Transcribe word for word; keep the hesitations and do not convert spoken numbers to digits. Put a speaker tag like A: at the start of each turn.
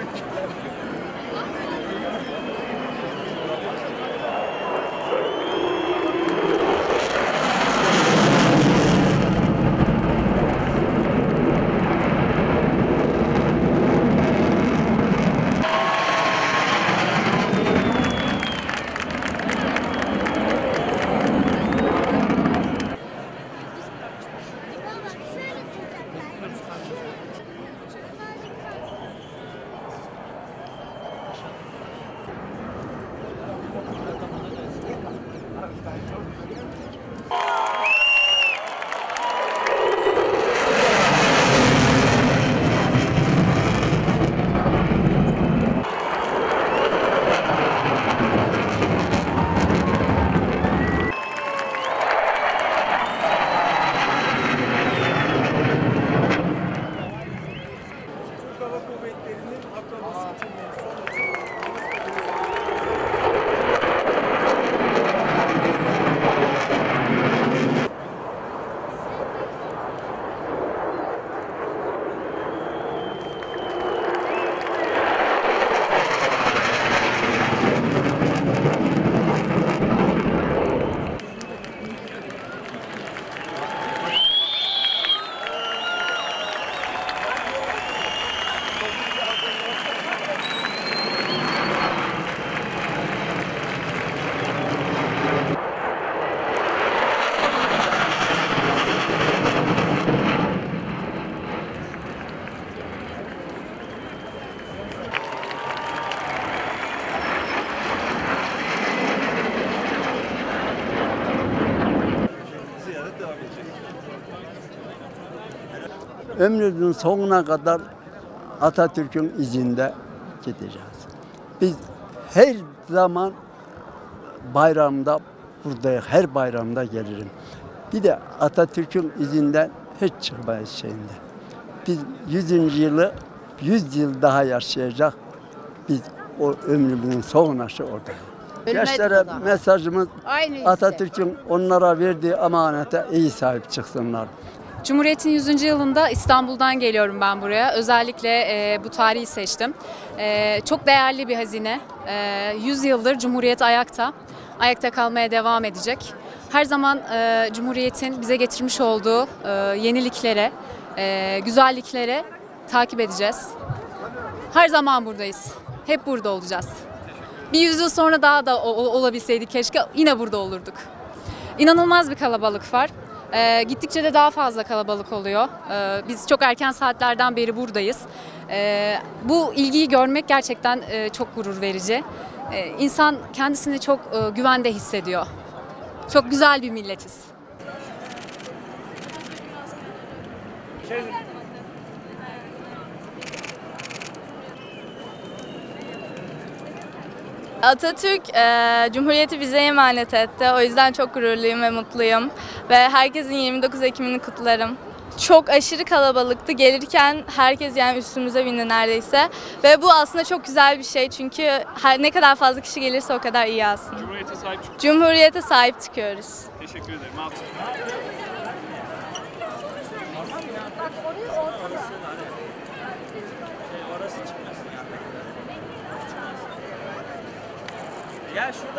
A: Ömrümüzün sonuna kadar Atatürk'ün izinde gideceğiz. Biz her zaman bayramda buradayız, her bayramda gelirim. Bir de Atatürk'ün izinden hiç çıkmayız şeyinde. Biz yüzüncü yılı yüz yıl daha yaşayacak. Biz o ömrümüzün sonuna şu orada. Gençlere mesajımız Atatürk'ün onlara verdiği emanete iyi sahip çıksınlar.
B: Cumhuriyet'in yüzüncü yılında İstanbul'dan geliyorum ben buraya. Özellikle e, bu tarihi seçtim. E, çok değerli bir hazine. E, yüz yıldır Cumhuriyet ayakta. Ayakta kalmaya devam edecek. Her zaman e, Cumhuriyet'in bize getirmiş olduğu e, yeniliklere, e, güzelliklere takip edeceğiz. Her zaman buradayız. Hep burada olacağız. Bir yüzyıl sonra daha da olabilseydik keşke yine burada olurduk. İnanılmaz bir kalabalık var. Ee, gittikçe de daha fazla kalabalık oluyor. Ee, biz çok erken saatlerden beri buradayız. Ee, bu ilgiyi görmek gerçekten e, çok gurur verici. Ee, insan kendisini çok e, güvende hissediyor. Çok güzel bir milletiz.
C: Atatürk e, Cumhuriyeti bize emanet etti. O yüzden çok gururluyum ve mutluyum. Ve herkesin yirmi dokuz Ekim'ini kutlarım. Çok aşırı kalabalıktı. Gelirken herkes yani üstümüze bindi neredeyse. Ve bu aslında çok güzel bir şey. Çünkü her, ne kadar fazla kişi gelirse o kadar iyi aslında.
D: Cumhuriyete sahip çıkıyoruz.
C: Cumhuriyete sahip çıkıyoruz.
D: Teşekkür ederim. Ya şurada